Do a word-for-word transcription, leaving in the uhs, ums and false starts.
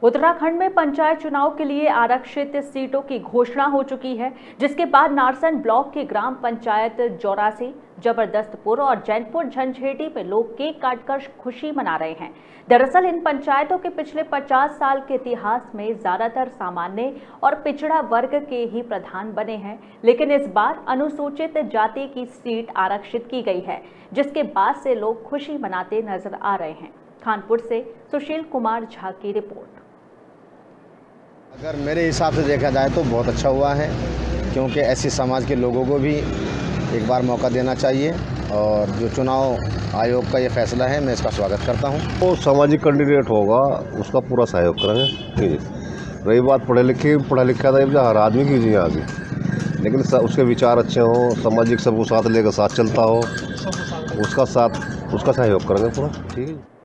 उत्तराखंड में पंचायत चुनाव के लिए आरक्षित सीटों की घोषणा हो चुकी है, जिसके बाद नारसन ब्लॉक के ग्राम पंचायत जौरासी, जबरदस्तपुर और जैनपुर झंझेटी में लोग केक काटकर खुशी मना रहे हैं। दरअसल इन पंचायतों के पिछले पचास साल के इतिहास में ज्यादातर सामान्य और पिछड़ा वर्ग के ही प्रधान बने हैं, लेकिन इस बार अनुसूचित जाति की सीट आरक्षित की गई है, जिसके बाद से लोग खुशी मनाते नजर आ रहे हैं। कानपुर से सुशील कुमार झा की रिपोर्ट। अगर मेरे हिसाब से देखा जाए तो बहुत अच्छा हुआ है, क्योंकि ऐसी समाज के लोगों को भी एक बार मौका देना चाहिए और जो चुनाव आयोग का ये फैसला है, मैं इसका स्वागत करता हूँ। वो सामाजिक कैंडिडेट होगा, उसका पूरा सहयोग करेंगे। ठीक है, रही बात पढ़े लिखे पढ़ा लिखा था हर आदमी की जी आगे, लेकिन उसके विचार अच्छे हों, सामाजिक सबको साथ लेकर साथ चलता हो, उसका साथ उसका सहयोग करेंगे पूरा। ठीक है।